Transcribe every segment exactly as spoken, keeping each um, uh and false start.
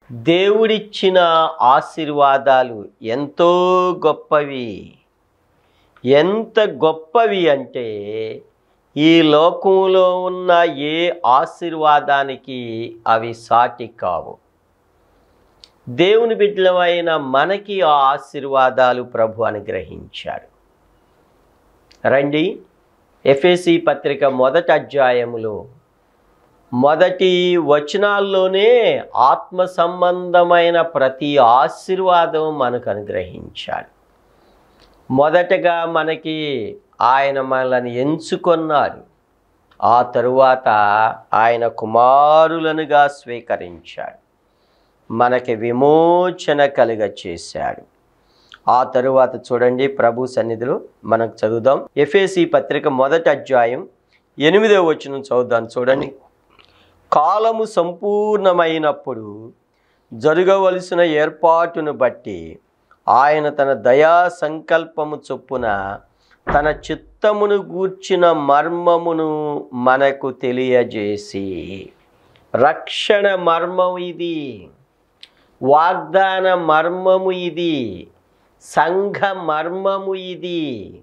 దేవుడిచ్చిన ఆశీర్వాదాలు ఎంతో గొప్పవి. ఎంత గొప్పవి అంటే ఈ లోకంలో ఉన్న ఏ ఆశీర్వాదానికి అవి సాటి కావు. దేవుని బిడ్డలమైన మనకి ఆ ఆశీర్వాదాలు ప్రభు అనుగ్రహించాడు. రండి, ఎఫెసీ పత్రిక మొదటి అధ్యాయములో మొదటి వచనాల్లోనే ఆత్మ సంబంధమైన ప్రతి ఆశీర్వాదం మనకు అనుగ్రహించాడు. మొదటగా మనకి ఆయన మనల్ని ఎంచుకొన్నాడు. ఆ తరువాత ఆయన కుమారులనుగా స్వీకరించాడు. మనకి విమోచన కలుగ చేశాడు. ఆ తరువాత చూడండి, ప్రభు సన్నిధిలో మనకు చదువుదాం. ఎఫెసీ పత్రిక మొదటి అధ్యాయం ఎనిమిదవ వచనం చదువుదాం. చూడండి. కాలము సంపూర్ణమైనప్పుడు జరగవలసిన ఏర్పాటును బట్టి ఆయన తన దయా సంకల్పము చొప్పున తన చిత్తమును గూర్చిన మర్మమును మనకు తెలియజేసి, రక్షణ మర్మం ఇది, వాగ్దాన మర్మము ఇది, సంఘ మర్మము ఇది.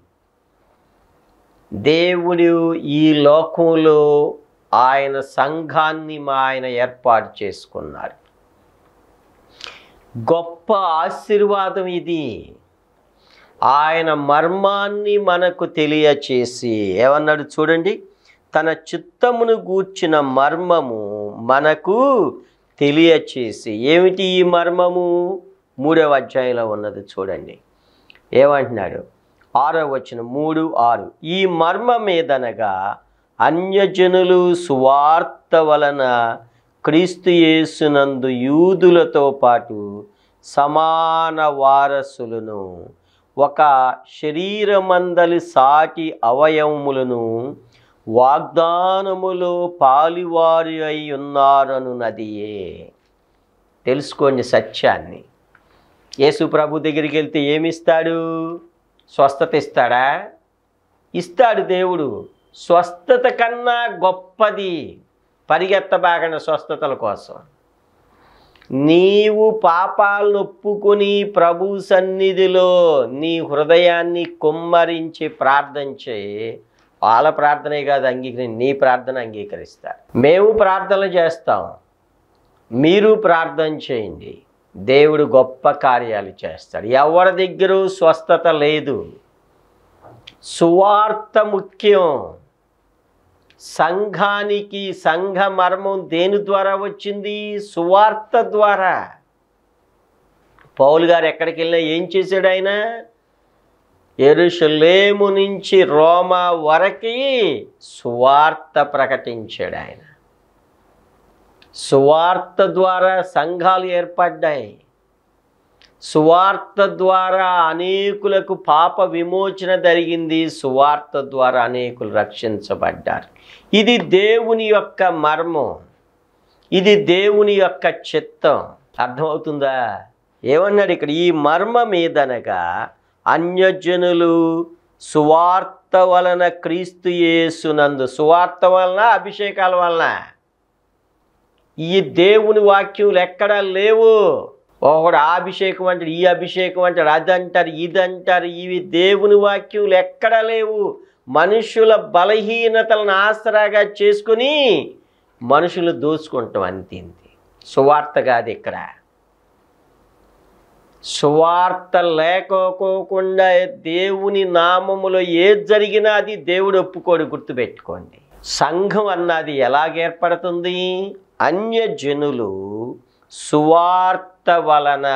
దేవుడు ఈ లోకంలో ఆయన సంఘాన్ని ఆయన ఏర్పాటు చేసుకున్నాడు. గొప్ప ఆశీర్వాదం ఇది. ఆయన మర్మాన్ని మనకు తెలియచేసి ఏమన్నాడు చూడండి, తన చిత్తమును గూర్చిన మర్మము మనకు తెలియచేసి. ఏమిటి ఈ మర్మము? మూడవ అధ్యాయంలో ఉన్నది చూడండి. ఏమంటున్నాడు? ఆరో వచనం, మూడు ఆరు. ఈ మర్మం ఏదనగా అన్యజనులు సువార్త వలన క్రీస్తు యేసునందు యూదులతో పాటు సమాన వారసులను, ఒక శరీరమందలి సాటి అవయవములను వాగ్దానములో పాలివారి అయి ఉన్నారనున్నదియే. తెలుసుకోండి సత్యాన్ని. యేసు ప్రభు దగ్గరికి వెళ్తే ఏమిస్తాడు? స్వస్థత ఇస్తాడా? ఇస్తాడు దేవుడు. స్వస్థత కన్నా గొప్పది పరిగెత్తబాగిన స్వస్థతల కోసం. నీవు పాపాలను ఒప్పుకొని ప్రభు సన్నిధిలో నీ హృదయాన్ని కుమ్మరించి ప్రార్థన చేయి. వాళ్ళ ప్రార్థనే కాదు అంగీకరి, నీ ప్రార్థన అంగీకరిస్తారు. మేము ప్రార్థనలు చేస్తాం, మీరు ప్రార్థన చేయండి. దేవుడు గొప్ప కార్యాలు చేస్తాడు. ఎవరి దగ్గర స్వస్థత లేదు. సువార్త ముఖ్యం. సంఘానికి సంఘ మర్మం దేని ద్వారా వచ్చింది? సువార్త ద్వారా. పౌలు గారు ఎక్కడికి వెళ్ళినా ఏం చేశాడు? ఆయన యెరూషలేము నుంచి రోమా వరకు సువార్త ప్రకటించాడు. ఆయన సువార్త ద్వారా సంఘాలు ఏర్పడ్డాయి. సువార్త ద్వారా అనేకులకు పాప విమోచన జరిగింది. సువార్త ద్వారా అనేకులు రక్షించబడ్డారు. ఇది దేవుని యొక్క మర్మం. ఇది దేవుని యొక్క చిత్తం. అర్థమవుతుందా? ఏమన్నాడు ఇక్కడ? ఈ మర్మం ఏదనగా అన్యజనులు సువార్త వలన క్రీస్తు యేసునందు. సువార్త వలన, అభిషేకాల వలన. ఈ దేవుని వాక్యములు ఎక్కడా లేవు. ఒకడు ఆ అభిషేకం అంటాడు, ఈ అభిషేకం అంటాడు, అదంటారు, ఇదంటారు. ఇవి దేవుని వాక్యములు ఎక్కడా లేవు. మనుషుల బలహీనతలను ఆసరాగా చేసుకుని మనుషులు దోచుకుంటాం. అంతింది. సువార్త కాదు ఇక్కడ. సువార్త లేకపోకుండా దేవుని నామములో ఏది జరిగినా అది దేవుడు ఒప్పుకోడు. గుర్తుపెట్టుకోండి. సంఘం అన్నది ఎలాగేర్పడుతుంది? అన్యజనులు సువార్త వలన.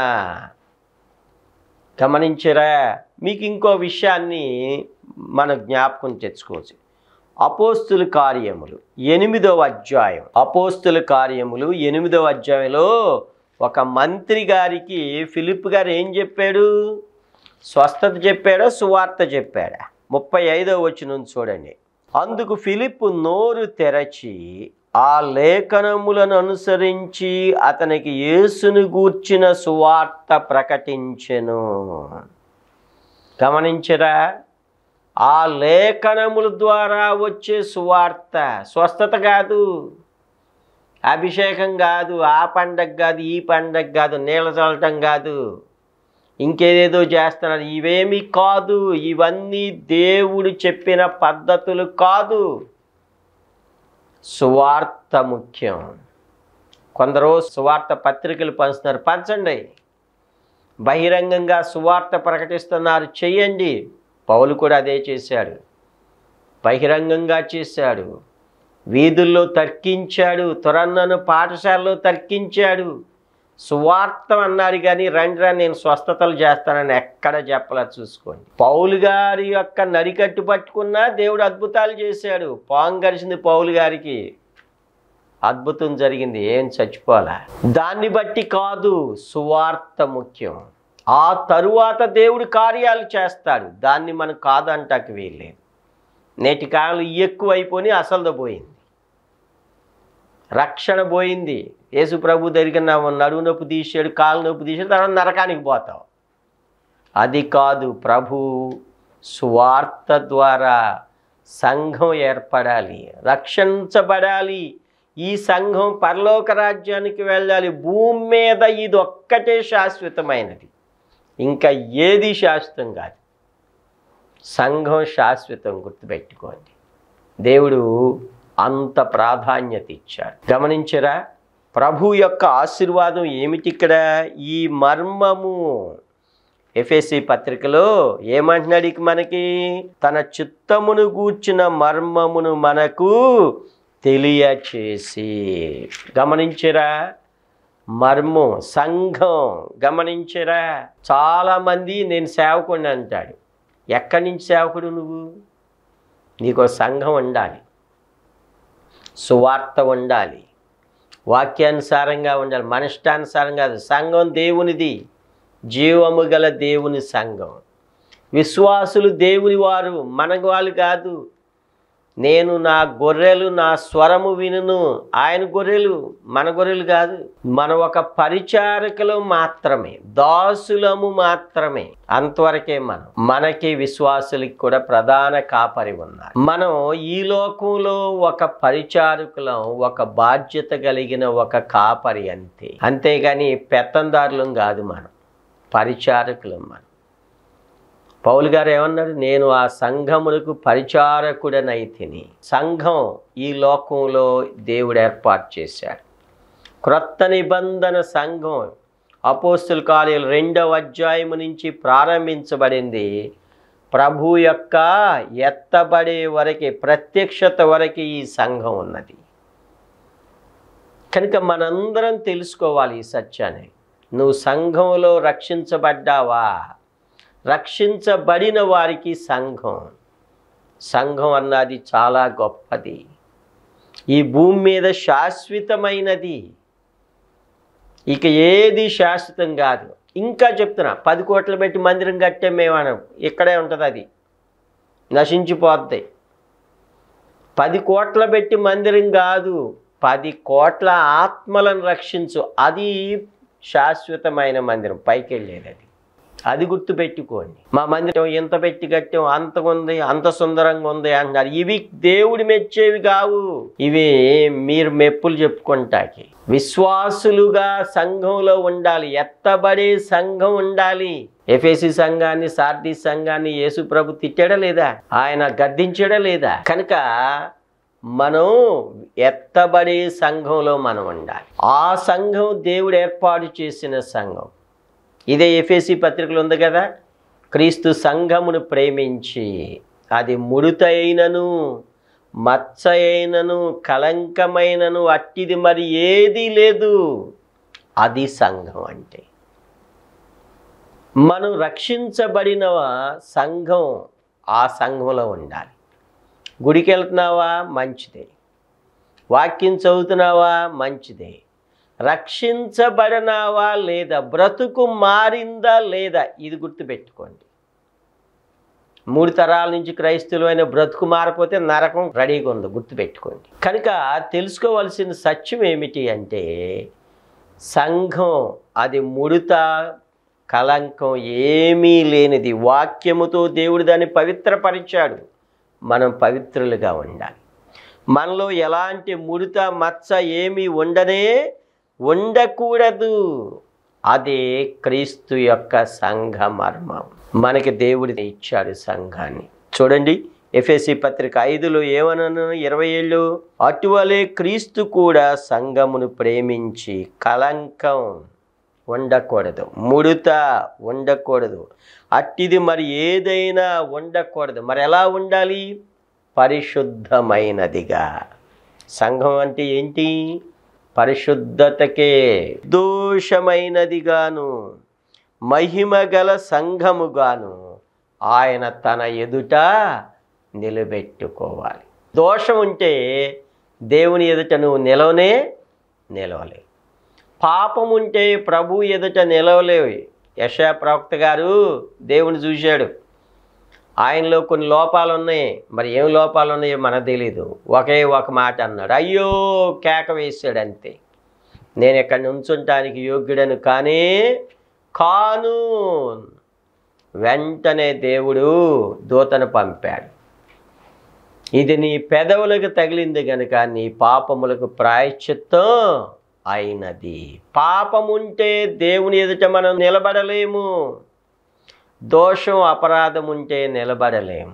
గమనించరా? మీకు ఇంకో విషయాన్ని మన జ్ఞాపకం తెచ్చుకోవచ్చు. అపోస్తుల కార్యములు ఎనిమిదవ అధ్యాయం. అపోస్తుల కార్యములు ఎనిమిదవ అధ్యాయంలో ఒక మంత్రి గారికి ఫిలిప్ గారు ఏం చెప్పాడు? స్వస్థత చెప్పాడా? సువార్త చెప్పాడా? ముప్పై ఐదవ వచనం చూడండి. అందుకు ఫిలిప్ నోరు తెరచి ఆ లేఖనములను అనుసరించి అతనికి యేసును గూర్చిన సువార్త ప్రకటించెను. గమనించరా? ఆ లేఖనముల ద్వారా వచ్చే సువార్త. స్వస్థత కాదు. అభిషేకం కాదు, ఆ పండగ కాదు, ఈ పండగ కాదు, నీళ్ళ చల్లటం కాదు, ఇంకేదేదో చేస్తున్నారు. ఇవేమి కాదు, ఇవన్నీ దేవుడు చెప్పిన పద్ధతులు కాదు. సువార్త ముఖ్యం. కొందరు సువార్త పత్రికలు పంచుతున్నారు, పంచండి. బహిరంగంగా సువార్త ప్రకటిస్తున్నారు, చెయ్యండి. పౌలు కూడా అదే చేశాడు, బహిరంగంగా చేశాడు. వీధుల్లో తర్కించాడు, తురన్నను పాఠశాలలో తర్కించాడు. సువార్త అన్నారు కానీ రండి రా నేను స్వస్థతలు చేస్తానని ఎక్కడ చెప్పలా. చూసుకోండి, పౌలు గారి యొక్క నడికట్టు పట్టుకున్నా దేవుడు అద్భుతాలు చేశాడు. పాము గరిచింది పౌలు గారికి, అద్భుతం జరిగింది, ఏం చచ్చిపోలా. దాన్ని బట్టి కాదు, సువార్త ముఖ్యం. ఆ తరువాత దేవుడు కార్యాలు చేస్తాడు, దాన్ని మనం కాదంటాకి వీల్లేదు. నేటి కాలంలో ఎక్కువైపోయి అసలు పోయింది, రక్షణ పోయింది. యేసు ప్రభు దగ్గర నడువు నొప్పి తీసాడు, కాలు నొప్పి తీసాడు, తర్వాత నరకానికి పోతావు. అది కాదు. ప్రభు సువార్త ద్వారా సంఘం ఏర్పడాలి, రక్షించబడాలి. ఈ సంఘం పరలోక రాజ్యానికి వెళ్ళాలి. భూమి మీద ఇది ఒక్కటే శాశ్వతమైనది, ఇంకా ఏది శాశ్వతం కాదు. సంఘం శాశ్వతం, గుర్తుపెట్టుకోండి. దేవుడు అంత ప్రాధాన్యత ఇచ్చాడు. గమనించరా, ప్రభు యొక్క ఆశీర్వాదం ఏమిటి ఇక్కడ? ఈ మర్మము ఎఫెసీ పత్రికలో ఏమంటున్నాడు? ఇక మనకి తన చిత్తమును గూర్చిన మర్మమును మనకు తెలియచేసి. గమనించరా, మర్మం సంఘం. గమనించరా, చాలామంది నేను సేవకుడిని అంటాడు. ఎక్కడి నుంచి సేవకుడు నువ్వు? నీకు సంఘం ఉండాలి, సువార్త ఉండాలి, వాక్యానుసారంగా ఉండాలి, మన ఇష్టానుసారం కాదు. సంఘం దేవునిది, జీవము గల దేవుని సంఘం. విశ్వాసులు దేవుని వారు, మన వాళ్ళు కాదు. నేను నా గొర్రెలు నా స్వరము వినును. ఆయన గొర్రెలు, మన గొర్రెలు కాదు. మనం ఒక పరిచారకులు మాత్రమే, దాసులము మాత్రమే, అంతవరకే. మనం మనకి విశ్వాసులకి కూడా ప్రధాన కాపరి ఉన్నారు. మనం ఈ లోకంలో ఒక పరిచారకులం, ఒక బాధ్యత కలిగిన ఒక కాపరి అంతే. అంతేగాని పెత్తందారులం కాదు, మనం పరిచారకులం. మనం పౌలు గారు ఏమన్నాడు? నేను ఆ సంఘములకు పరిచారకుడనైతిని. సంఘం ఈ లోకంలో దేవుడు ఏర్పాటు చేశాడు. క్రొత్త నిబంధన సంఘం అపోస్తుల కార్యాలు రెండవ అధ్యాయము నుంచి ప్రారంభించబడింది. ప్రభు యొక్క ఎత్తబడే వరకు, ప్రత్యక్షత వరకు ఈ సంఘం ఉన్నది. కనుక మనందరం తెలుసుకోవాలి ఈ సత్యాన్ని. నువ్వు సంఘంలో రక్షించబడ్డావా? రక్షించబడిన వారికి సంఘం. సంఘం అన్నది చాలా గొప్పది, ఈ భూమి మీద శాశ్వతమైనది. ఇక ఏది శాశ్వతం కాదు. ఇంకా చెప్తున్నా, పది కోట్లు పెట్టి మందిరం కట్టే మేమనం, ఇక్కడే ఉంటుంది, అది నశించిపోద్ది. పది కోట్ల పెట్టి మందిరం కాదు, పది కోట్ల ఆత్మలను రక్షించు, అది శాశ్వతమైన మందిరం, పైకి వెళ్ళేది. అది అది గుర్తుపెట్టుకోండి. మా మందిరం ఎంత పెట్టి కట్టాం, అంత ఉంది, అంత సుందరంగా ఉంది అంటున్నారు. ఇవి దేవుడు మెచ్చేవి కావు, ఇవి మీరు మెప్పులు చెప్పుకుంటాకి. విశ్వాసులుగా సంఘంలో ఉండాలి, ఎత్తబడే సంఘం ఉండాలి. ఎఫెసీ సంఘాన్ని, సార్దీ సంఘాన్ని యేసు ప్రభు తిట్టాడా లేదా? ఆయన గద్దించాడా లేదా? కనుక మనం ఎత్తబడే సంఘంలో మనం ఉండాలి. ఆ సంఘం దేవుడు ఏర్పాటు చేసిన సంఘం. ఇదే ఎఫెసీ పత్రికలు ఉంది కదా, క్రీస్తు సంఘమును ప్రేమించి అది ముడత అయినను మచ్చ అయినను కలంకమైనను అట్టిది మరి ఏది లేదు, అది సంఘం అంటే. మనం రక్షించబడిన సంఘం ఆ సంఘంలో ఉండాలి. గుడికి వెళ్తున్నావా? మంచిదే. వాక్యం చదువుతున్నావా? మంచిదే. రక్షించబడినావా లేదా? బ్రతుకు మారిందా లేదా? ఇది గుర్తుపెట్టుకోండి. మూడు తరాల నుంచి క్రైస్తవులైన బ్రతుకు మారిపోతే నరకం రెడీగా ఉంది, గుర్తుపెట్టుకోండి. కనుక తెలుసుకోవాల్సిన సత్యం ఏమిటి అంటే, సంఘం అది ముడత కలంకం ఏమీ లేనిది. వాక్యముతో దేవుడు దాన్ని పవిత్రపరిచాడు. మనం పవిత్రులుగా ఉండాలి. మనలో ఎలాంటి ముడత మచ్చ ఏమీ ఉండనే ఉండకూడదు. అదే క్రీస్తు యొక్క సంఘ మర్మం. మనకి దేవుడు ఇచ్చాడు సంఘాన్ని. చూడండి, ఎఫెసీ పత్రిక ఐదులో ఏమనను ఇరవై ఏళ్ళు, అటువలే క్రీస్తు కూడా సంఘమును ప్రేమించి కళంకం ఉండకూడదు, ముడత ఉండకూడదు, అట్టిది మరి ఏదైనా ఉండకూడదు. మరి ఎలా ఉండాలి? పరిశుద్ధమైనదిగా. సంఘం అంటే ఏంటి? పరిశుద్ధతకే. దోషమైనదిగాను మహిమ గల సంఘముగాను ఆయన తన ఎదుట నిలబెట్టుకోవాలి. దోషం ఉంటే దేవుని ఎదుట నువ్వు నిలవనే నిలవలేవు. పాపం ఉంటే ప్రభు ఎదుట నిలవలేవు. యెషయా ప్రవక్త గారు దేవుని చూశాడు, ఆయనలో కొన్ని లోపాలు ఉన్నాయి. మరి ఏం లోపాలు ఉన్నాయో మనకు తెలీదు. ఒకే ఒక మాట అన్నాడు, అయ్యో కేక వేసాడు అంతే. నేను ఇక్కడ నుంచుంటానికి యోగ్యుడను కానే కాను. వెంటనే దేవుడు దూతను పంపాడు, ఇది నీ పెదవులకు తగిలింది కనుక నీ పాపములకు ప్రాయశ్చిత్తం అయినది. పాపముంటే దేవుని ఎదుట మనం నిలబడలేము. దోషం అపరాధం ఉంటే నిలబడలేము.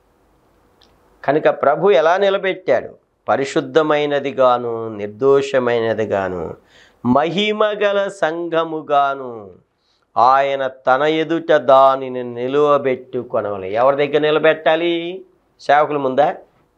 కనుక ప్రభు ఎలా నిలబెట్టాడు? పరిశుద్ధమైనదిగాను నిర్దోషమైనదిగాను మహిమగల సంఘముగాను ఆయన తన ఎదుట దానిని నిలువబెట్టుకొనవలె. ఎవరి దగ్గర నిలబెట్టాలి? సేవకుల ముందా?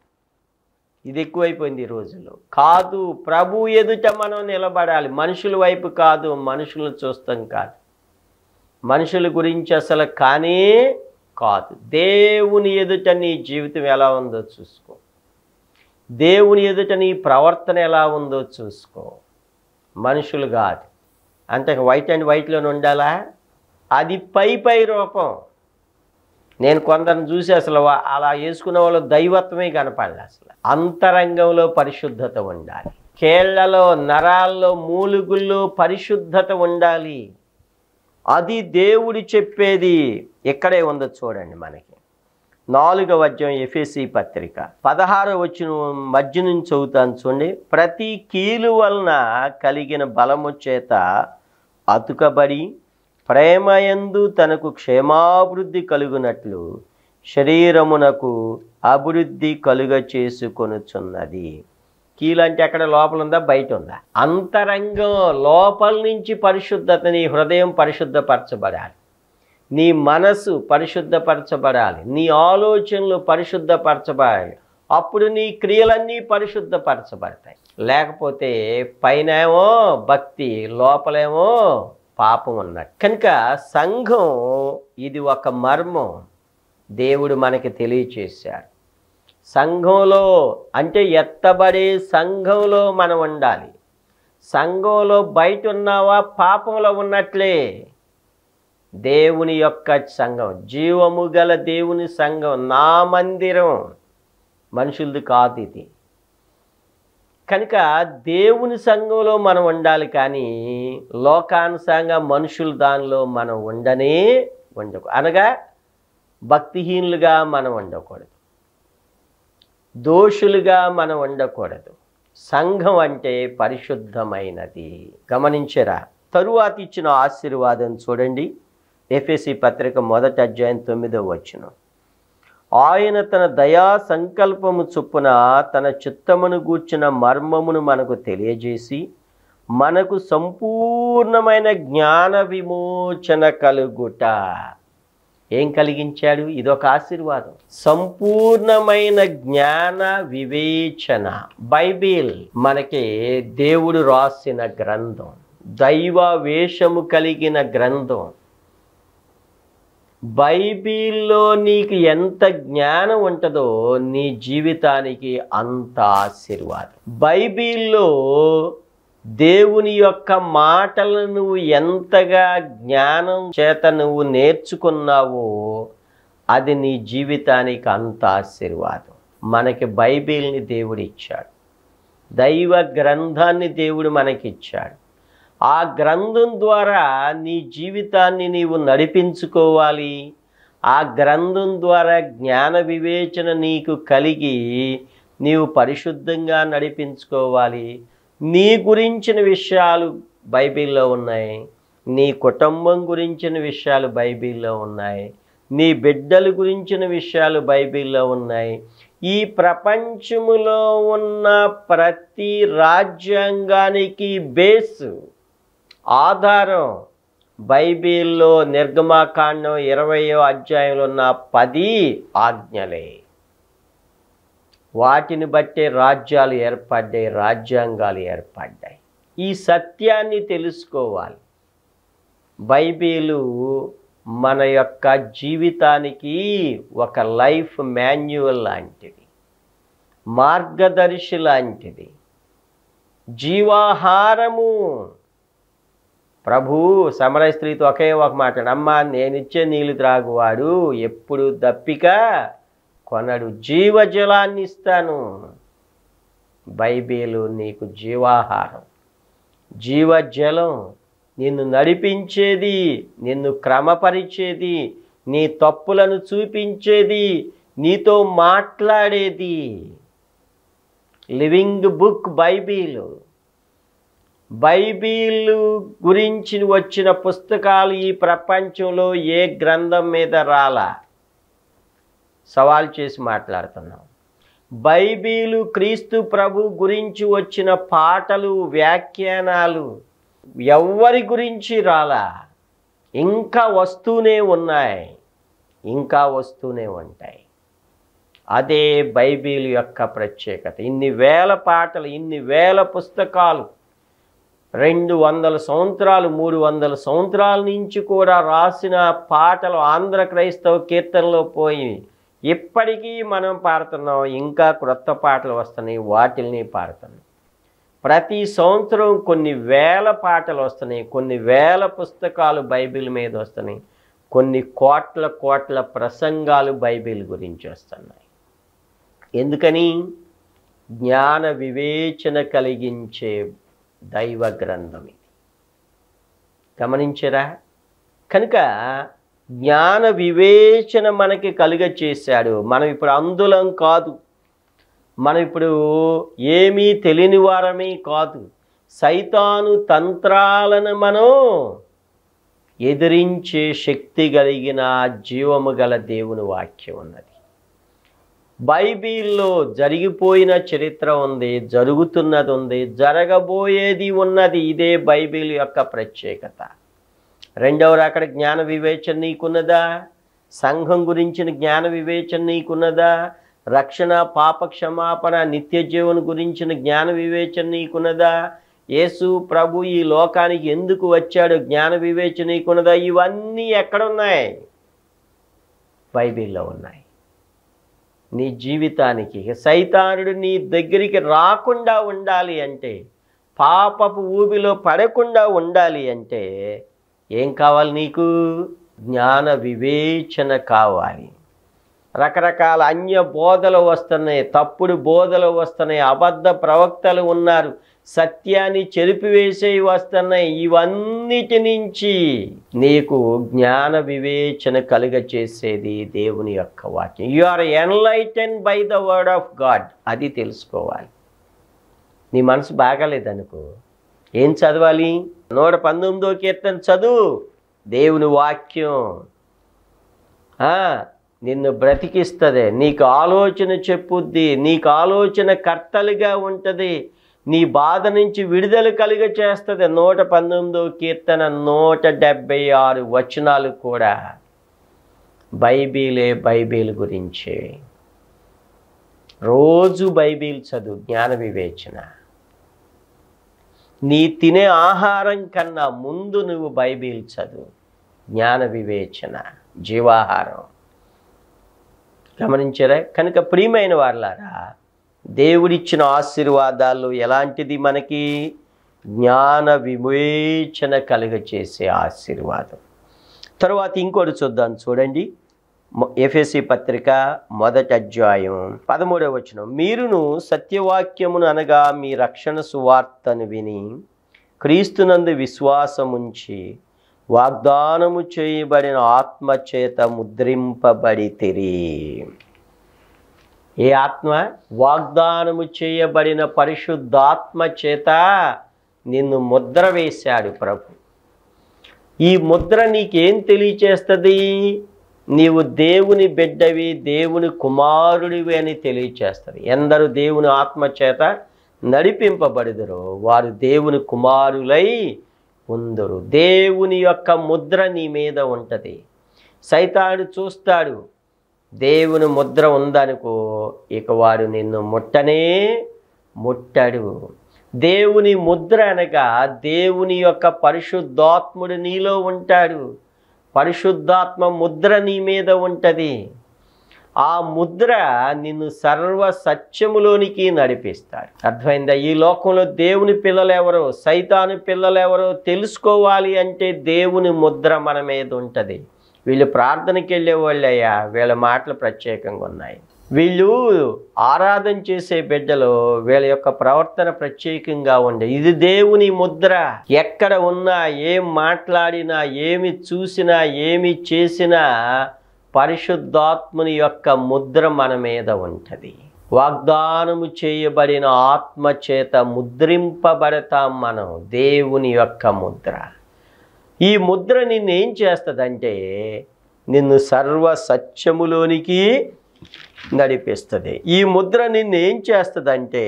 ఇది ఎక్కువైపోయింది ఈ రోజుల్లో. కాదు, ప్రభు ఎదుట మనం నిలబడాలి. మనుషుల వైపు కాదు, మనుషులను చూస్తాం కాదు, మనుషుల గురించి అసలు కానీ కాదు. దేవుని ఎదుట నీ జీవితం ఎలా ఉందో చూసుకో. దేవుని ఎదుట నీ ప్రవర్తన ఎలా ఉందో చూసుకో. మనుషులు కాదు. అంటే వైట్ అండ్ వైట్లోనే ఉండాలా? అది పై పై రూపం. నేను కొందరిని చూసి అసలు అలా వేసుకునే వాళ్ళు దైవత్వమే కనపడాలి. అసలు అంతరంగంలో పరిశుద్ధత ఉండాలి. కేళ్లలో నరాల్లో మూలుగుల్లో పరిశుద్ధత ఉండాలి. అది దేవుడు చెప్పేది. ఇక్కడే ఉందో చూడండి. మనకి నాలుగవ అధ్యాయం ఎఫెసీ పత్రిక పదహారవ వచనం మధ్య నుంచి చదువుతాను చూడండి. ప్రతి కీలు వలన కలిగిన బలము చేత అతుకబడి ప్రేమయందు తనకు క్షేమాభివృద్ధి కలుగునట్లు శరీరమునకు అభివృద్ధి కలుగ చేసుకొనుచున్నది. కీలు అంటే అక్కడ లోపల ఉందా బయట ఉందా? అంతరంగం లోపల నుంచి పరిశుద్ధత. నీ హృదయం పరిశుద్ధపరచబడాలి, నీ మనసు పరిశుద్ధపరచబడాలి, నీ ఆలోచనలు పరిశుద్ధపరచబడాలి. అప్పుడు నీ క్రియలన్నీ పరిశుద్ధపరచబడతాయి. లేకపోతే పైనేమో భక్తి, లోపలేమో పాపం ఉన్నట్టు. కనుక సంఘం ఇది ఒక మర్మం దేవుడు మనకి తెలియచేశాడు. సంఘంలో అంటే ఎత్తబడే సంఘంలో మనం ఉండాలి. సంఘంలో బయట ఉన్నావా పాపంలో ఉన్నట్లే. దేవుని యొక్క సంఘం, జీవము గల దేవుని సంఘం, నా మందిరం, మనుషులది కాదు ఇది. కనుక దేవుని సంఘంలో మనం ఉండాలి, కానీ లోకానుసారంగా మనుషులు దానిలో మనం ఉండనే ఉండకూడదు. అనగా భక్తిహీనులుగా మనం ఉండకూడదు, దోషులుగా మనం ఉండకూడదు. సంఘం అంటే పరిశుద్ధమైనది. గమనించరా? తరువాత ఇచ్చిన ఆశీర్వాదం చూడండి. ఎఫెసీ పత్రిక మొదటి అధ్యాయం తొమ్మిదో వచనం. ఆయన తన దయా సంకల్పము చొప్పున తన చిత్తమును గూర్చిన మర్మమును మనకు తెలియజేసి మనకు సంపూర్ణమైన జ్ఞాన విమోచన కలుగుట. ఏం కలిగించాడు? ఇదొక ఆశీర్వాదం. సంపూర్ణమైన జ్ఞాన వివేచన. బైబిల్ మనకి దేవుడు రాసిన గ్రంథం, దైవ వేషము కలిగిన గ్రంథం. బైబిల్లో నీకు ఎంత జ్ఞానం ఉంటుందో నీ జీవితానికి అంత ఆశీర్వాదం. బైబిల్లో దేవుని యొక్క మాటలను నువ్వు ఎంతగా జ్ఞానం చేత నువ్వు నేర్చుకున్నావో అది నీ జీవితానికి అంత ఆశీర్వాదం. మనకి బైబిల్ని దేవుడు ఇచ్చాడు, దైవ గ్రంథాన్ని దేవుడు మనకిచ్చాడు. ఆ గ్రంథం ద్వారా నీ జీవితాన్ని నీవు నడిపించుకోవాలి. ఆ గ్రంథం ద్వారా జ్ఞాన వివేచన నీకు కలిగి నీవు పరిశుద్ధంగా నడిపించుకోవాలి. నీ గురించిన విషయాలు బైబిల్లో ఉన్నాయి, నీ కుటుంబం గురించిన విషయాలు బైబిల్లో ఉన్నాయి, నీ బిడ్డల గురించిన విషయాలు బైబిల్లో ఉన్నాయి. ఈ ప్రపంచములో ఉన్న ప్రతి రాజ్యాంగానికి బేస్ ఆధారం బైబిల్లో నిర్గమాకాండం ఇరవయో అధ్యాయంలో ఉన్న పది ఆజ్ఞలే. వాటిని బట్టే రాజ్యాలు ఏర్పడ్డాయి, రాజ్యాంగాలు ఏర్పడ్డాయి. ఈ సత్యాన్ని తెలుసుకోవాలి. బైబిలు మన యొక్క జీవితానికి ఒక లైఫ్ మాన్యువల్ లాంటిది, మార్గదర్శి లాంటిది, జీవాహారము. ప్రభు సమరయ స్త్రీతో ఒకే ఒక మాట, అమ్మా నేనిచ్చే నీళ్ళు త్రాగువాడు ఎప్పుడు దప్పిక కొనడు, జీవజలాన్ని ఇస్తాను. బైబిలు నీకు జీవాహారం, జీవజలం, నిన్ను నడిపించేది, నిన్ను క్రమపరిచేది, నీ తప్పులను చూపించేది, నీతో మాట్లాడేది. Living book Bible. బైబిలు గురించి వచ్చిన పుస్తకాలు ఈ ప్రపంచంలో ఏ గ్రంథం మీద రాలా. సవాల్ చేసి మాట్లాడుతున్నాం. బైబిలు క్రీస్తు ప్రభు గురించి వచ్చిన పాటలు, వ్యాఖ్యానాలు ఎవ్వరి గురించి రాలా. ఇంకా వస్తూనే ఉన్నాయి, ఇంకా వస్తూనే ఉంటాయి. అదే బైబిల్ యొక్క ప్రత్యేకత. ఇన్ని వేల పాటలు, ఇన్ని వేల పుస్తకాలు, రెండు వందల సంవత్సరాలు మూడు వందల సంవత్సరాల నుంచి కూడా రాసిన పాటలు ఆంధ్ర క్రైస్తవ కీర్తనలో పోయి ఇప్పటికీ మనం పాడుతున్నాం. ఇంకా క్రొత్త పాటలు వస్తున్నాయి, వాటిల్ని పాడుతున్నాం. ప్రతి సంవత్సరం కొన్ని వేల పాటలు వస్తున్నాయి, కొన్ని వేల పుస్తకాలు బైబిల్ మీద వస్తున్నాయి, కొన్ని కోట్ల కోట్ల ప్రసంగాలు బైబిల్ గురించి వస్తున్నాయి. ఎందుకని? జ్ఞాన వివేచన కలిగించే దైవ గ్రంథం ఇది. గమనించరా? కనుక జ్ఞాన వివేచన మనకి కలుగ చేశాడు. మనం ఇప్పుడు అందులం కాదు, మనం ఇప్పుడు ఏమీ తెలియని వారమే కాదు. సైతాను తంత్రాలను మనం ఎదిరించే శక్తి కలిగిన జీవము గల దేవుని వాక్యం ఉన్నది. బైబిల్లో జరిగిపోయిన చరిత్ర ఉంది, జరుగుతున్నది ఉంది, జరగబోయేది ఉన్నది. ఇదే బైబిల్ యొక్క ప్రత్యేకత. రెండవ అక్కడ జ్ఞాన వివేచన నీకున్నదా? సంఘం గురించిన జ్ఞాన వివేచన నీకున్నదా? రక్షణ, పాప క్షమాపణ, నిత్య జీవన గురించిన జ్ఞాన వివేచన నీకున్నదా? యేసు ప్రభు ఈ లోకానికి ఎందుకు వచ్చాడు జ్ఞాన వివేచన నీకున్నదా? ఇవన్నీ ఎక్కడున్నాయి? బైబిల్లో ఉన్నాయి. నీ జీవితానికి సైతానుడు నీ దగ్గరికి రాకుండా ఉండాలి అంటే, పాపపు ఊబిలో పడకుండా ఉండాలి అంటే ఏం కావాలి నీకు? జ్ఞాన వివేచన కావాలి. రకరకాల అన్య బోధలు వస్తున్నాయి, తప్పుడు బోధలు వస్తున్నాయి, అబద్ధ ప్రవక్తలు ఉన్నారు, సత్యాన్ని చెరిపివేసేవి వస్తున్నాయి. ఇవన్నిటి నుంచి నీకు జ్ఞాన వివేచన కలుగ చేసేది దేవుని యొక్క వాక్యం. You are enlighten by the word of God. అది తెలుసుకోవాలి. నీ మనసు బాగాలేదనుకో, ఏం చదవాలి? నూట పంతొమ్మిదో కీర్తన చదువు. దేవుని వాక్యం నిన్ను బ్రతికిస్తుంది, నీకు ఆలోచన చెప్పుద్ది, నీకు ఆలోచన కర్తలుగా ఉంటుంది, నీ బాధ నుంచి విడుదల కలుగ చేస్తుంది. నూట పంతొమ్మిదో కీర్తన నూట డెబ్భై ఆరు వచనాలు కూడా బైబిలే, బైబిల్ గురించే. రోజు బైబిల్ చదువు. జ్ఞాన వివేచన. నీ తినే ఆహారం కన్నా ముందు నువ్వు బైబిల్ చదువు. జ్ఞాన వివేచన జీవాహారం. గమనించారా? కనుక ప్రియమైన వారలారా, దేవుడిచ్చిన ఆశీర్వాదాలు ఎలాంటిది? మనకి జ్ఞాన వివేచన కలుగచేసే ఆశీర్వాదం. తరువాత ఇంకోటి చూద్దాం, చూడండి. ఎఫెసీ పత్రిక మొదటి అధ్యాయం పదమూడవ వచనం. మీరును సత్యవాక్యమును అనగా మీ రక్షణ సువార్తను విని క్రీస్తునందు విశ్వాసముంచి వాగ్దానము చేయబడిన ఆత్మచేత ముద్రింపబడితిరి. ఏ ఆత్మ? వాగ్దానము చేయబడిన పరిశుద్ధాత్మ చేత నిన్ను ముద్ర వేశాడు ప్రభు. ఈ ముద్ర నీకేం తెలియచేస్తుంది? నీవు దేవుని బిడ్డవి, దేవుని కుమారుడివి అని తెలియచేస్తుంది. ఎందరు దేవుని ఆత్మ చేత నడిపింపబడుదురో వారు దేవుని కుమారులై ఉందరు. దేవుని యొక్క ముద్ర నీ మీద ఉంటుంది. సైతాను చూస్తాడు, దేవుని ముద్ర ఉందనుకో, ఇక వాడు నిన్ను ముట్టనే ముట్టడు. దేవుని ముద్ర అనగా దేవుని యొక్క పరిశుద్ధాత్ముడు నీలో ఉంటాడు. పరిశుద్ధాత్మ ముద్ర నీ మీద ఉంటుంది. ఆ ముద్ర నిన్ను సర్వ సత్యములోనికి నడిపిస్తాడు. అర్థమైందా? ఈ లోకంలో దేవుని పిల్లలు ఎవరో, సైతాను పిల్లలు ఎవరో తెలుసుకోవాలి అంటే దేవుని ముద్ర మన మీద ఉంటుంది. వీళ్ళు ప్రార్థనకి వెళ్ళే వాళ్ళయ్యా, వీళ్ళ మాటలు ప్రత్యేకంగా ఉన్నాయి. వీళ్ళు ఆరాధన చేసే బిడ్డలు, వీళ్ళ యొక్క ప్రవర్తన ప్రత్యేకంగా ఉండే. ఇది దేవుని ముద్ర. ఎక్కడ ఉన్నా, ఏం మాట్లాడినా, ఏమి చూసినా, ఏమి చేసినా పరిశుద్ధాత్ముని యొక్క ముద్ర మన మీద ఉంటుంది. వాగ్దానము చేయబడిన ఆత్మ చేత ముద్రింపబడతాం మనం. దేవుని యొక్క ముద్ర. ఈ ముద్ర నిన్ను ఏం చేస్తుందంటే నిన్ను సర్వ సత్యములోనికి నడిపిస్తుంది. ఈ ముద్ర నిన్ను ఏం చేస్తుందంటే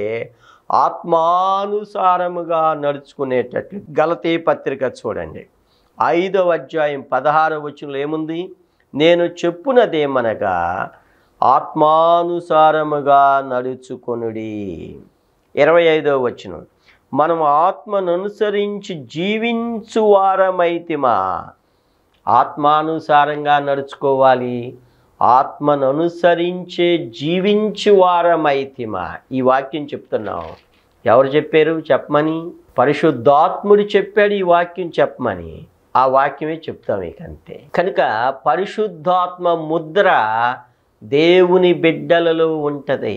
ఆత్మానుసారముగా నడుచుకునేటట్లు. గలతీ పత్రిక చూడండి, ఐదవ అధ్యాయం పదహారవ వచనంలో ఏముంది? నేను చెప్పునదేమనగా ఆత్మానుసారముగా నడుచుకొనుడి. ఇరవై ఐదవ వచనం, మనం ఆత్మను అనుసరించి జీవించు వారమైతిమా. ఆత్మానుసారంగా నడుచుకోవాలి. ఆత్మను అనుసరించే జీవించు వారమైతిమా. ఈ వాక్యం చెప్తున్నావు. ఎవరు చెప్పారు చెప్పమని? పరిశుద్ధాత్ముడు చెప్పాడు ఈ వాక్యం చెప్పమని. ఆ వాక్యమే చెప్తాం ఇక అంతే. కనుక పరిశుద్ధాత్మ ముద్ర దేవుని బిడ్డలలో ఉంటుంది.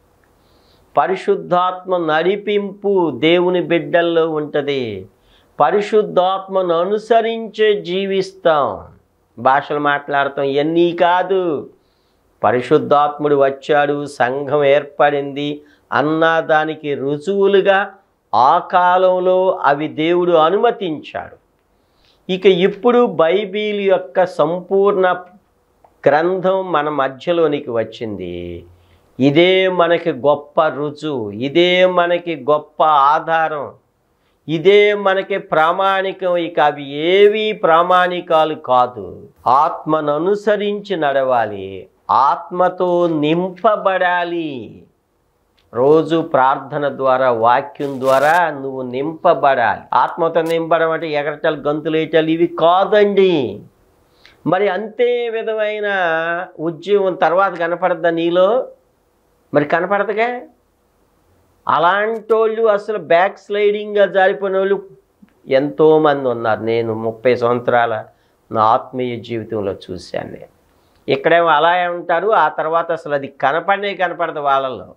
పరిశుద్ధాత్మ నడిపింపు దేవుని బిడ్డల్లో ఉంటుంది. పరిశుద్ధాత్మను అనుసరించే జీవిస్తాం. భాషలు మాట్లాడతాం, ఇవన్నీ కాదు. పరిశుద్ధాత్ముడు వచ్చాడు, సంఘం ఏర్పడింది అన్న దానికి రుజువులుగా ఆ కాలంలో అవి దేవుడు అనుమతించాడు. ఇక ఇప్పుడు బైబిల్ యొక్క సంపూర్ణ గ్రంథం మన మధ్యలోనికి వచ్చింది. ఇదే మనకి గొప్ప రుజువు, ఇదే మనకి గొప్ప ఆధారం, ఇదే మనకి ప్రామాణికం. ఇక అవి ఏవి ప్రామాణికాలు కాదు. ఆత్మను అనుసరించి నడవాలి, ఆత్మతో నింపబడాలి. రోజు ప్రార్థన ద్వారా, వాక్యం ద్వారా నువ్వు నింపబడాలి. ఆత్మతో నింపడం అంటే ఎగరటాలు, గంతులు వేయటాలు ఇవి కాదండి. మరి అంతే విధమైన ఉద్యోగం తర్వాత కనపడద్దా నీలో? మరి కనపడదుగా. అలాంటి వాళ్ళు అసలు బ్యాక్ స్లైడింగ్గా జారిపోయిన వాళ్ళు ఎంతోమంది ఉన్నారు. నేను ముప్పై సంవత్సరాల నా ఆత్మీయ జీవితంలో చూశాను. నేను ఇక్కడేమో అలా ఉంటారు, ఆ తర్వాత అసలు అది కనపడనే కనపడదు వాళ్ళల్లో.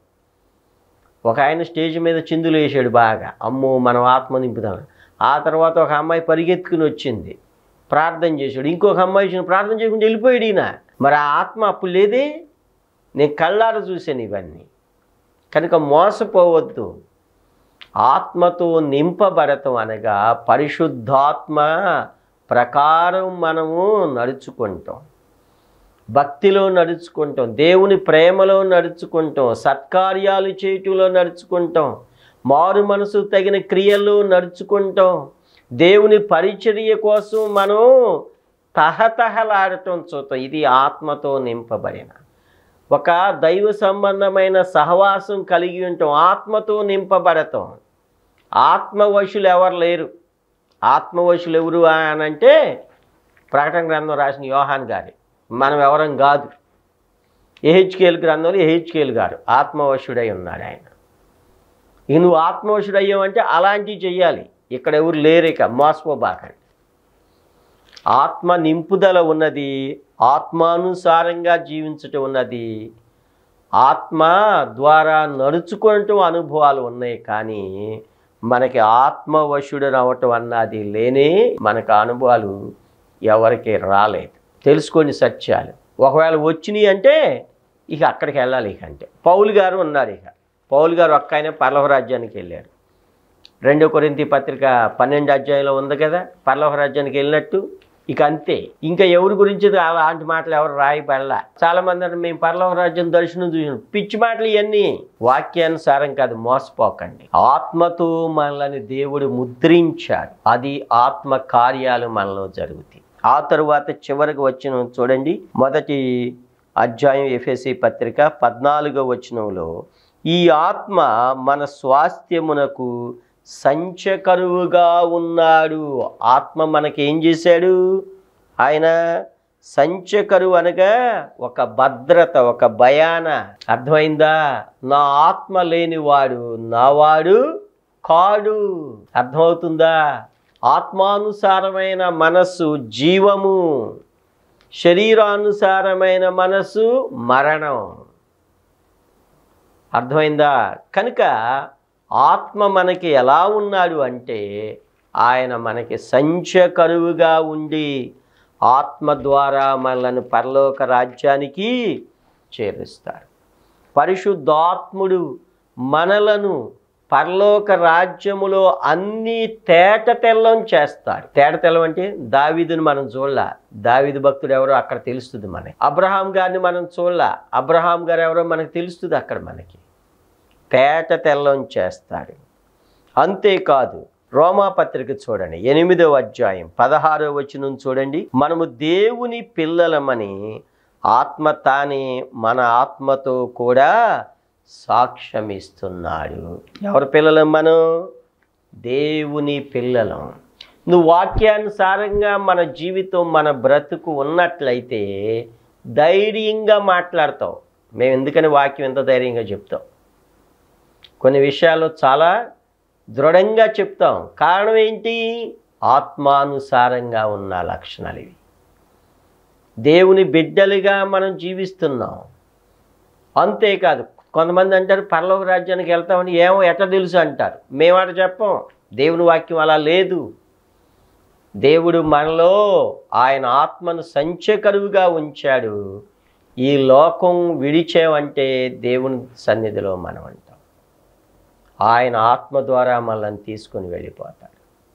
ఒక ఆయన స్టేజ్ మీద చిందులు వేసాడు బాగా, అమ్మో మనం ఆత్మ నింపుదాం. ఆ తర్వాత ఒక అమ్మాయి పరిగెత్తుకుని వచ్చింది, ప్రార్థన చేశాడు. ఇంకొక అమ్మాయి వచ్చిన ప్రార్థన చేయకుండా వెళ్ళిపోయాడు ఈయన. మరి ఆ ఆత్మ అప్పుడు లేదే. నేను కళ్ళారా చూశాను ఇవన్నీ. కనుక మోసపోవద్దు. ఆత్మతో నింపబడటం అనగా పరిశుద్ధాత్మ ప్రకారం మనము నడుచుకుంటాం, భక్తిలో నడుచుకుంటాం, దేవుని ప్రేమలో నడుచుకుంటాం, సత్కార్యాలు చేయటంలో నడుచుకుంటాం, మారు మనసు తగిన క్రియల్లో నడుచుకుంటాం. దేవుని పరిచర్య కోసం మనం తహతహలాడటం చూస్తాం. ఇది ఆత్మతో నింపబడిన ఒక దైవ సంబంధమైన సహవాసం కలిగి ఉంటాం. ఆత్మతో నింపబడతాం. ఆత్మవశులు ఎవరు లేరు. ఆత్మవశులు ఎవరు అని అంటే ప్రకటన గ్రంథం రాసిన యోహాన్ గారి, మనం ఎవరం కాదు. ఎహెచ్కేల్ గ్రంథంలో ఎహెచ్కేల్ గారు ఆత్మవశుడై ఉన్నాడు. ఆయన ఇక నువ్వు ఆత్మవశుడయ్యావంటే అలాంటివి చెయ్యాలి. ఇక్కడ ఎవరు లేరు. ఇక మోసపోబాకండి. ఆత్మ నింపుదల ఉన్నది, ఆత్మానుసారంగా జీవించటం ఉన్నది, ఆత్మ ద్వారా నడుచుకోవటం అనుభవాలు ఉన్నాయి. కానీ మనకి ఆత్మవశుడు రావటం అన్నది లేనే. మనకు అనుభవాలు ఎవరికి రాలేదు. తెలుసుకోండి సత్యాలు. ఒకవేళ వచ్చినాయి అంటే ఇక అక్కడికి వెళ్ళాలి. ఇక అంటే పౌలు గారు ఉన్నారు. ఇక పౌలు గారు ఒక్క ఆయన పరలోక రాజ్యానికి వెళ్ళారు. రెండో కొరింథీ పత్రిక పన్నెండు అధ్యాయంలో ఉంది కదా, పరలోక రాజ్యానికి వెళ్ళినట్టు. ఇక అంతే. ఇంకా ఎవరి గురించి అలాంటి మాటలు ఎవరు రాయబడలా. చాలా మంది అంటే మేము పరలోక రాజ్యం దర్శనం చూసినాం. పిచ్చి మాటలు ఇవన్నీ వాక్యానుసారం కాదు, మోసపోకండి. ఆత్మతో మనల్ని దేవుడు ముద్రించాడు. అది ఆత్మ కార్యాలు మనలో జరుగుతాయి. ఆ తరువాత చివరికి వచ్చిన చూడండి, మొదటి అధ్యాయం ఎఫెసీ పత్రిక పద్నాలుగో వచనంలో ఈ ఆత్మ మన స్వాస్థ్యమునకు సంచకరువుగా ఉన్నాడు. ఆత్మ మనకి ఏం చేశాడు? ఆయన సంచకరువు అనగా ఒక భద్రత, ఒక భయాన. అర్థమైందా? నా ఆత్మ లేనివాడు నావాడు కాడు. అర్థమవుతుందా? ఆత్మానుసారమైన మనస్సు జీవము, శరీరానుసారమైన మనస్సు మరణం. అర్థమైందా? కనుక ఆత్మ మనకి ఎలా ఉన్నాడు అంటే ఆయన మనకి సంచకరువుగా ఉండి ఆత్మ ద్వారా మనల్ని పరలోక రాజ్యానికి చేరుస్తాడు. పరిశుద్ధాత్ముడు మనలను పరలోక రాజ్యములో అన్ని తేట తెల్లం చేస్తాడు. తేట తెల్లం అంటే దావీదుని మనం చూడలా, దావీదు భక్తుడు ఎవరో అక్కడ తెలుస్తుంది మనకి. అబ్రహాం గారిని మనం చూడలా, అబ్రహాం గారు ఎవరో మనకు తెలుస్తుంది అక్కడ మనకి. తేట తెల్లం చేస్తాడు. అంతేకాదు, రోమాపత్రిక చూడండి, ఎనిమిదవ అధ్యాయం పదహారవ వచనం చూడండి. మనము దేవుని పిల్లలమని ఆత్మ తానే మన ఆత్మతో కూడా సాక్ష్యమిస్తున్నాడు. ఎవరి పిల్లలం? మనం దేవుని పిల్లలం. నువ్వు వాక్యానుసారంగా మన జీవితం, మన బ్రతుకు ఉన్నట్లయితే ధైర్యంగా మాట్లాడతావు. మేము ఎందుకని వాక్యం ఎంత ధైర్యంగా చెప్తాం? కొన్ని విషయాల్లో చాలా దృఢంగా చెప్తాం. కారణం ఏంటి? ఆత్మానుసారంగా ఉన్న లక్షణాలు ఇవి. దేవుని బిడ్డలుగా మనం జీవిస్తున్నాం. అంతేకాదు, కొంతమంది అంటారు పరలోక రాజ్యానికి వెళ్తామని. ఏమో ఎట్లా తెలుసు అంటారు. మేమాట చెప్పం. దేవుని వాక్యం అలా లేదు. దేవుడు మనలో ఆయన ఆత్మను సంచకరువుగా ఉంచాడు. ఈ లోకం విడిచేవంటే దేవుని సన్నిధిలో మనం అంటాం. ఆయన ఆత్మ ద్వారా మనల్ని తీసుకొని వెళ్ళిపోతాడు.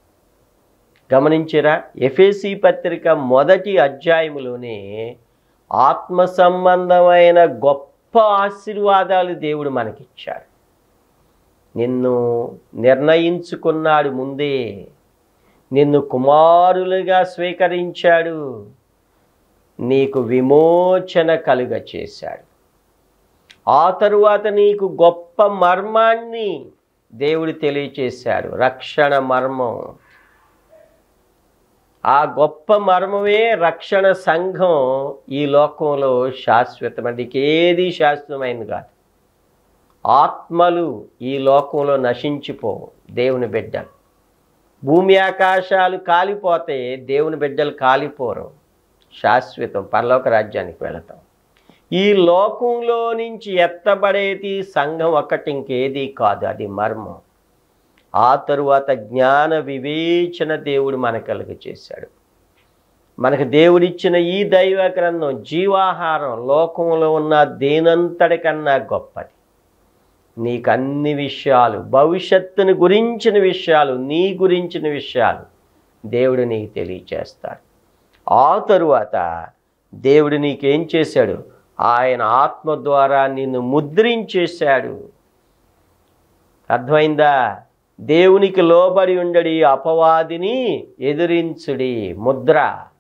గమనించిరా? ఎఫెసీ పత్రిక మొదటి అధ్యాయములోనే ఆత్మ సంబంధమైన గొప్ప ఆశీర్వాదాలు దేవుడు మనకిచ్చాడు. నిన్ను నిర్ణయించుకున్నాడు ముందే, నిన్ను కుమారులుగా స్వీకరించాడు, నీకు విమోచన కలుగ చేశాడు. ఆ తరువాత నీకు గొప్ప మర్మాన్ని దేవుడు తెలియచేశాడు, రక్షణ మర్మం. ఆ గొప్ప మర్మమే రక్షణ సంఘం. ఈ లోకంలో శాశ్వతమైనది ఏది శాశ్వతమైనది కాదు. ఆత్మలు ఈ లోకంలో నశించిపోవు. దేవుని బిడ్డలు, భూమి ఆకాశాలు కాలిపోతే దేవుని బిడ్డలు కాలిపోరు. శాశ్వతం, పరలోక రాజ్యానికి వెళతాం. ఈ లోకంలో నుంచి ఎత్తబడేది సంఘం ఒక్కటి, ఇంకేది కాదు. అది మర్మం. ఆ తరువాత జ్ఞాన వివేచన దేవుడు మనకు కలుగ చేశాడు. మనకు దేవుడిచ్చిన ఈ దైవ గ్రంథం జీవాహారం లోకంలో ఉన్న దేనంతటి కన్నా గొప్పది. నీకు అన్ని విషయాలు, భవిష్యత్తును గురించిన విషయాలు, నీ గురించిన విషయాలు దేవుడు నీకు తెలియచేస్తాడు. ఆ తరువాత దేవుడు నీకేం చేశాడు? ఆయన ఆత్మ ద్వారా నిన్ను ముద్రించేశాడు. అర్థమైందా? దేవునికి లోబడి ఉండడి, అపవాదిని ఎదిరించుడి. ముద్ర.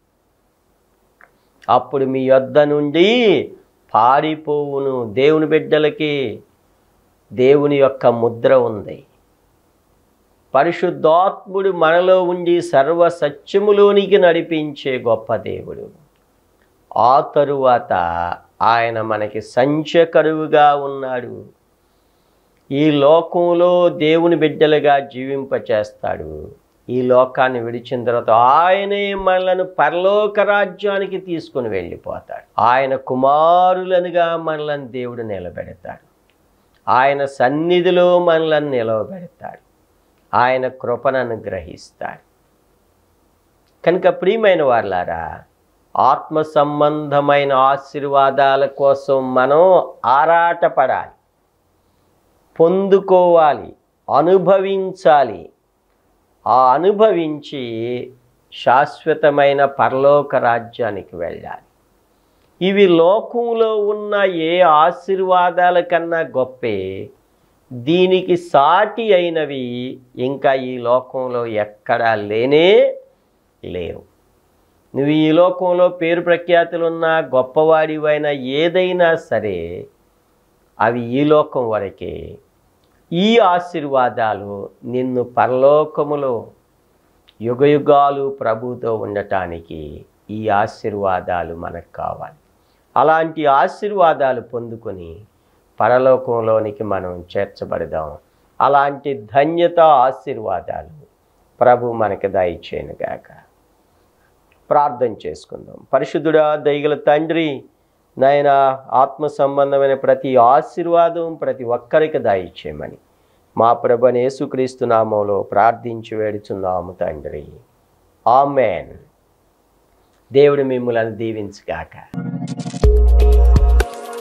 అప్పుడు మీ యొద్ద నుండి పారిపోవును. దేవుని బిడ్డలకి దేవుని యొక్క ముద్ర ఉంది. పరిశుద్ధాత్ముడు మనలో ఉండి సర్వ సత్యములోనికి నడిపించే గొప్ప దేవుడు. ఆ తరువాత ఆయన మనకి సంచకరువుగా ఉన్నాడు. ఈ లోకంలో దేవుని బిడ్డలుగా జీవింపచేస్తాడు. ఈ లోకాన్ని విడిచిన తర్వాత ఆయనే మనలను పరలోక రాజ్యానికి తీసుకుని వెళ్ళిపోతాడు. ఆయన కుమారులనుగా మనలను దేవుడు నిలబెడతాడు. ఆయన సన్నిధిలో మనలను నిలవబెడతాడు. ఆయన కృపను అనుగ్రహిస్తాడు. కనుక ప్రియమైన వారలారా, ఆత్మ సంబంధమైన ఆశీర్వాదాల కోసం మనం ఆరాటపడాలి, పొందుకోవాలి, అనుభవించాలి. ఆ అనుభవించి శాశ్వతమైన పరలోక రాజ్యానికి వెళ్ళాలి. ఇవి లోకంలో ఉన్న ఏ ఆశీర్వాదాల కన్నా గొప్పే. దీనికి సాటి అయినవి ఇంకా ఈ లోకంలో ఎక్కడా లేనే లేవు. నువ్వు ఈ లోకంలో పేరు ప్రఖ్యాతులున్న గొప్పవాడివైనా ఏదైనా సరే అవి ఈ లోకం వరకే. ఈ ఆశీర్వాదాలు నిన్ను పరలోకములో యుగయుగాలు ప్రభుతో ఉండటానికి ఈ ఆశీర్వాదాలు మనకు కావాలి. అలాంటి ఆశీర్వాదాలు పొందుకొని పరలోకంలోనికి మనం చేర్చబడదాం. అలాంటి ధన్యత ఆశీర్వాదాలు ప్రభు మనకు దయచేయునుగాక. ప్రార్థన చేసుకుందాం. పరిశుద్ధుడా, దయగల తండ్రి, నాయన ఆత్మ సంబంధమైన ప్రతి ఆశీర్వాదం ప్రతి ఒక్కరికి దయచేయమని మా ప్రభువైన యేసుక్రీస్తు నామములో ప్రార్థించి వేడుచున్నాము తండ్రి. ఆమేన్. దేవుడు మిమ్ములను దీవించుగాక.